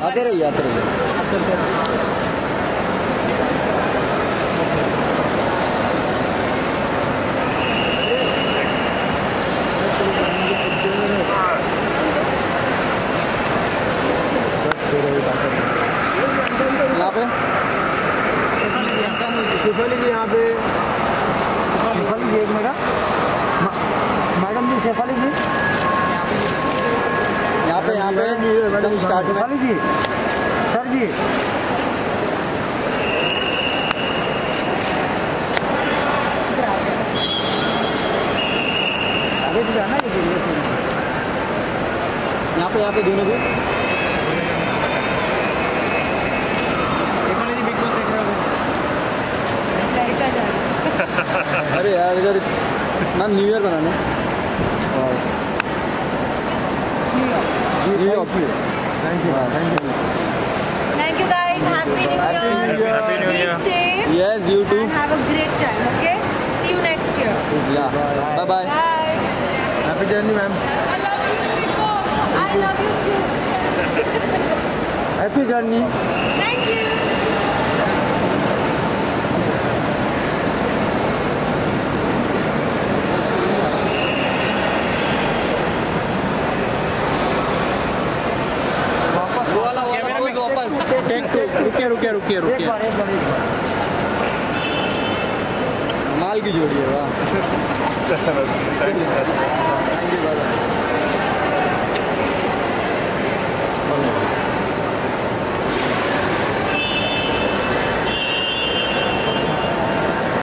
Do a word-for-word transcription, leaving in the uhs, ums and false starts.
आते रहिए आते रहिए। यहाँ पे शेफाली जी, यहाँ पे शेफाली जी, एक मिनट। मैडम जी, शेफाली जी यहाँ पे यहाँ पे madam start. Shefali ji, sir ji, आगे से जाना है यहाँ पे यहाँ पे दोनों को। अरे यार इधर ना न्यू ईयर बनाना। New year thank you thank you thank you guys. Happy new year. Happy new year. Be safe. Yes, you too. And have a great time. Okay. See you next year. Yeah. Bye bye. Bye. Happy journey, ma'am. I love you, Nico. I love you too. Happy journey. Thank you. रुके रुके रुके रुके माल की जोड़ी है वाह। Thank you.